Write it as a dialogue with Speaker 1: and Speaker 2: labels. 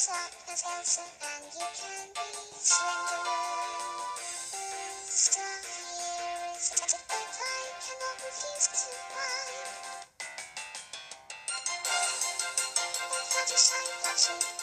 Speaker 1: dress up as Elsa and you can be Slenderman. The stuff here is static, but I cannot refuse to buy. But how to shine flashing